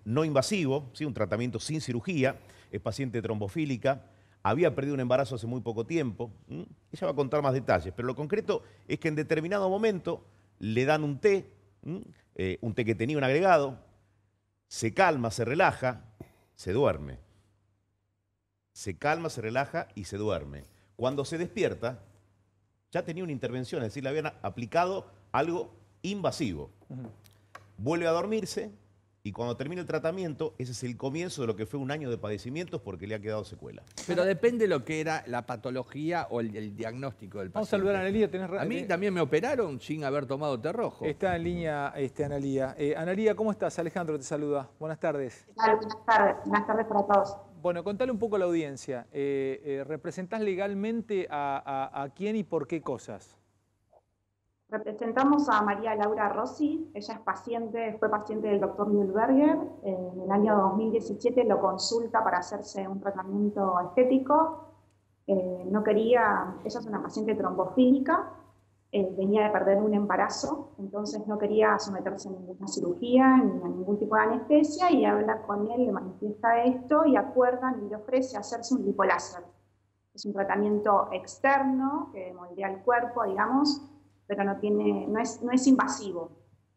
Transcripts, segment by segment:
no invasivo, ¿sí? Un tratamiento sin cirugía, es paciente trombofílica, había perdido un embarazo hace muy poco tiempo. Ella va a contar más detalles, pero lo concreto es que en determinado momento le dan un té que tenía un agregado, se calma, se relaja, se duerme. Se calma, se relaja y se duerme. Cuando se despierta, ya tenía una intervención, es decir, le habían aplicado algo invasivo. Vuelve a dormirse y cuando termina el tratamiento, ese es el comienzo de lo que fue un año de padecimientos porque le ha quedado secuela. Pero depende de lo que era la patología o el diagnóstico del paciente. Vamos a saludar a Analía. A mí también me operaron sin haber tomado té rojo. Está en línea Analía. Analía, ¿cómo estás? Alejandro te saluda. Buenas tardes. ¿Qué tal? Buenas tardes. Buenas tardes para todos. Bueno, contale un poco a la audiencia. ¿Representás legalmente a quién y por qué cosas? Representamos a María Laura Rossi. Ella fue paciente del doctor Mühlberger. En el año 2017 lo consulta para hacerse un tratamiento estético. Ella es una paciente trombofílica, venía de perder un embarazo, entonces no quería someterse a ninguna cirugía ni a ningún tipo de anestesia, y habla con él, le manifiesta esto y acuerdan y le ofrece hacerse un lipoláser. Es un tratamiento externo que moldea el cuerpo, digamos, pero no es invasivo.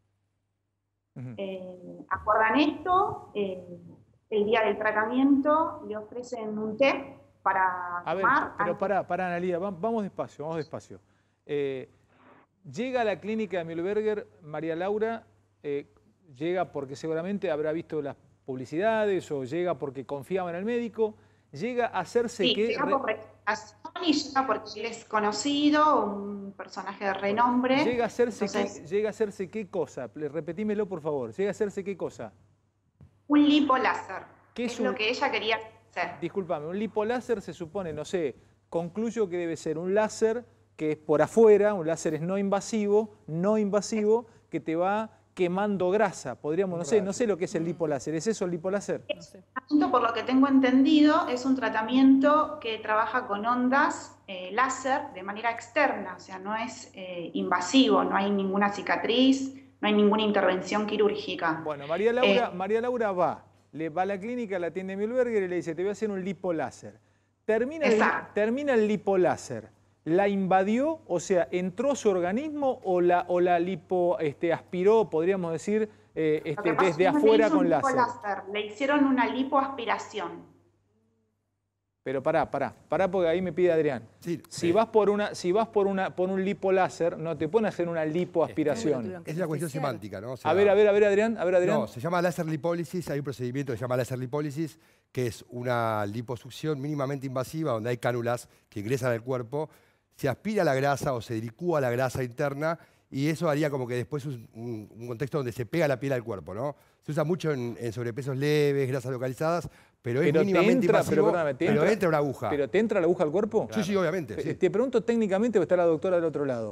Acuerdan esto, el día del tratamiento le ofrecen un té para tomar. Pero para Analía, vamos despacio. Llega a la clínica de Mühlberger María Laura, llega porque seguramente habrá visto las publicidades o llega porque confiaba en el médico, llega a hacerse llega por recomendación y llega porque él es conocido, un personaje de renombre. ¿Llega a hacerse qué cosa? Repetímelo, por favor. ¿Llega a hacerse qué cosa? Un lipoláser. ¿Qué es lo que ella quería hacer? Discúlpame, un lipoláser se supone, no sé, concluyo que debe ser un láser que es por afuera, un láser es no invasivo, que te va quemando grasa. Podríamos, no sé lo que es el lipoláser. ¿Es eso el lipoláser? Por lo que tengo entendido, es un tratamiento que trabaja con ondas láser de manera externa, o sea, no es invasivo, no hay ninguna cicatriz, no hay ninguna intervención quirúrgica. Bueno, María Laura va a la clínica, la atiende Mühlberger y le dice, te voy a hacer un lipoláser. Termina el lipoláser. ¿La invadió? O sea, ¿entró a su organismo o la aspiró, podríamos decir, desde afuera con láser? Le hicieron una lipoaspiración. Pero pará, porque ahí me pide Adrián. Sí, si vas por un lipoláser, no te ponen a hacer una lipoaspiración. Es la cuestión semántica, ¿no? O sea, a ver, Adrián. No, se llama láser lipólisis, hay un procedimiento que se llama láser lipólisis, que es una liposucción mínimamente invasiva, donde hay cánulas que ingresan al cuerpo, se aspira la grasa o se licúa la grasa interna, y eso haría como que después un contexto donde se pega la piel al cuerpo, ¿no? Se usa mucho en sobrepesos leves, grasas localizadas, pero es mínimamente invasivo, pero entra una aguja. ¿Pero te entra la aguja al cuerpo? Sí, obviamente. Sí. Te pregunto técnicamente, porque está la doctora del otro lado.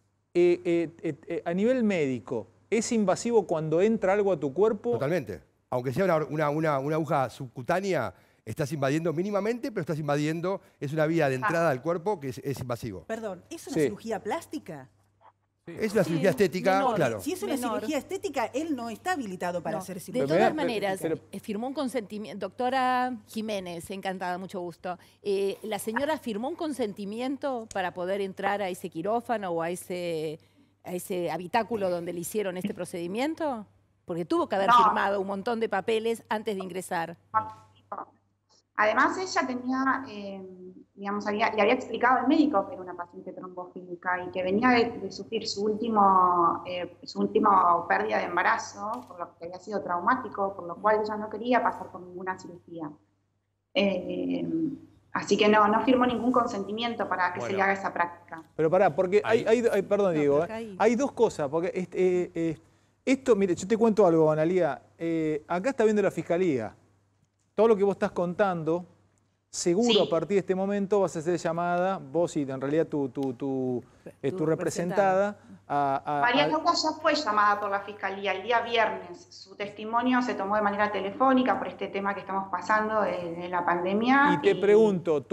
A nivel médico, ¿es invasivo cuando entra algo a tu cuerpo? Totalmente. Aunque sea una aguja subcutánea, estás invadiendo mínimamente, pero estás invadiendo, es una vía de entrada al cuerpo que es invasivo. Perdón, ¿es una cirugía plástica? Sí. Es una cirugía estética, claro. Si es una cirugía estética, él no está habilitado para hacer cirugía. De todas maneras, firmó un consentimiento. Doctora Jiménez, encantada, mucho gusto. ¿La señora firmó un consentimiento para poder entrar a ese quirófano o a ese habitáculo donde le hicieron este procedimiento? Porque tuvo que haber firmado un montón de papeles antes de ingresar. Además, ella tenía, le había explicado al médico que era una paciente trombofílica y que venía de sufrir su última pérdida de embarazo, por lo que había sido traumático, por lo cual ella no quería pasar por ninguna cirugía. Así que no firmó ningún consentimiento para que se le haga esa práctica. Pero pará, porque perdón, Diego, hay dos cosas, porque esto, mire, yo te cuento algo, Analía, acá está viendo la Fiscalía. Todo lo que vos estás contando, seguro a partir de este momento vas a ser llamada, vos y en realidad tu representada. María Laura ya fue llamada por la Fiscalía el día viernes. Su testimonio se tomó de manera telefónica por este tema que estamos pasando de la pandemia. Y te pregunto,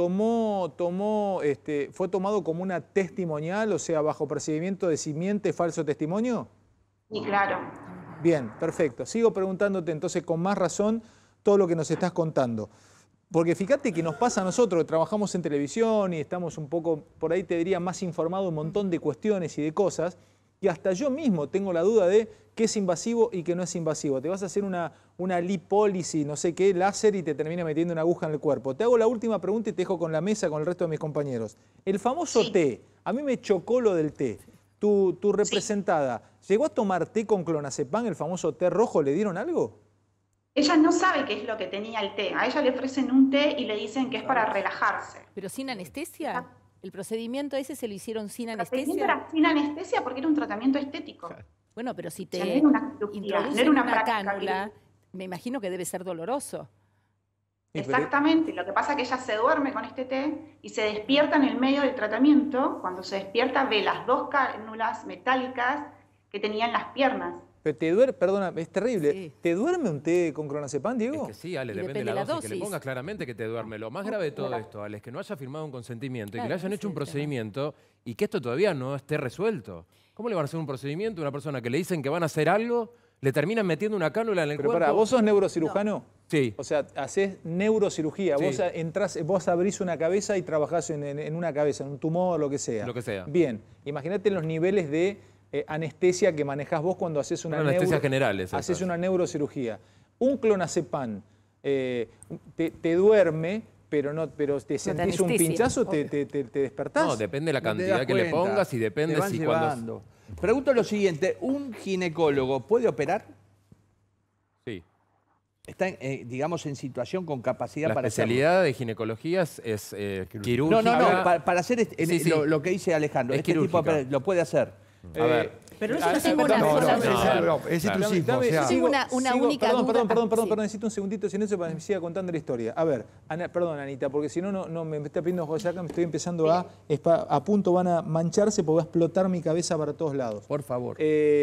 ¿fue tomado como una testimonial, o sea, bajo procedimiento de simiente falso testimonio? Sí, claro. Bien, perfecto. Sigo preguntándote entonces con más razón todo lo que nos estás contando. Porque fíjate que nos pasa a nosotros, que trabajamos en televisión y estamos un poco, por ahí te diría, más informados de un montón de cuestiones y de cosas, y hasta yo mismo tengo la duda de qué es invasivo y qué no es invasivo. Te vas a hacer una lipólisis, no sé qué, láser y te termina metiendo una aguja en el cuerpo. Te hago la última pregunta y te dejo con la mesa con el resto de mis compañeros. El famoso té, a mí me chocó lo del té. Tu representada, ¿llegó a tomar té con clonazepam, el famoso té rojo? ¿Le dieron algo? Ella no sabe qué es lo que tenía el té. A ella le ofrecen un té y le dicen que es para relajarse. ¿Pero sin anestesia? ¿El procedimiento ese se lo hicieron sin El anestesia? procedimiento era sin anestesia porque era un tratamiento estético. Bueno, pero si O sea, te no era una cirugía, no introducen era una una práctica cánula, clínica. me imagino que debe ser doloroso. Exactamente. Lo que pasa es que ella se duerme con este té y se despierta en el medio del tratamiento. Cuando se despierta ve las dos cánulas metálicas que tenía en las piernas. Pero te duerme, perdona, es terrible. Sí. ¿Te duerme un té con clonazepam, Diego? Es que sí, Ale, Y depende de depende la la dosis. Que le dosis. pongas claramente que te duerme. Lo más grave de todo esto, Ale, es que no haya firmado un consentimiento y que le hayan hecho un procedimiento y que esto todavía no esté resuelto. ¿Cómo le van a hacer un procedimiento a una persona que le dicen que van a hacer algo, le terminan metiendo una cánula en el Pero cuerpo? pará, ¿vos sos neurocirujano? Sí. O sea, haces neurocirugía. Sí. Vos abrís una cabeza y trabajás en una cabeza, en un tumor, lo que sea. Lo que sea. Bien, imagínate los niveles de anestesia que manejás vos cuando haces una Anestesia generales. haces una neurocirugía. Un clonazepam te duerme, pero te sentís un anestesia. pinchazo, te despertás. No, depende de la No te cantidad das que le cuenta. pongas y Te depende van si cuando... llevando. Pregunto lo siguiente, ¿un ginecólogo puede operar? Sí. ¿Está, digamos, en situación con capacidad La para hacerlo? especialidad de ginecología es quirúrgica. No, para hacer Sí, sí. lo que dice Alejandro, Es este tipo de quirúrgica. operación, lo puede hacer. A ver. Pero eso Yo tengo una es intrusismo. O sea, Tengo una única duda. Perdón, Sí. necesito un segundito de silencio para que me siga contando la historia. A ver, perdón, Anita, porque si no, no me está pidiendo Joyaca, me estoy empezando a punto van a mancharse porque va a explotar mi cabeza para todos lados. Por favor.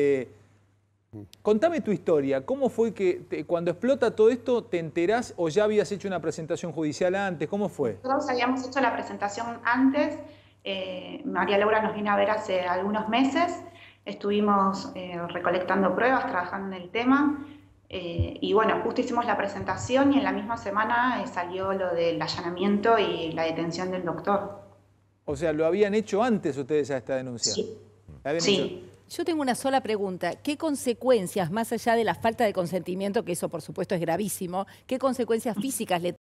Contame tu historia. ¿Cómo fue que cuando explota todo esto te enterás o ya habías hecho una presentación judicial antes? ¿Cómo fue? Nosotros habíamos hecho la presentación antes. María Laura nos vino a ver hace algunos meses. Estuvimos recolectando pruebas, trabajando en el tema. Y bueno, justo hicimos la presentación y en la misma semana salió lo del allanamiento y la detención del doctor. O sea, ¿lo habían hecho antes ustedes a esta denuncia? Sí. ¿La habían Sí. hecho? Yo tengo una sola pregunta. ¿Qué consecuencias, más allá de la falta de consentimiento, que eso por supuesto es gravísimo, qué consecuencias físicas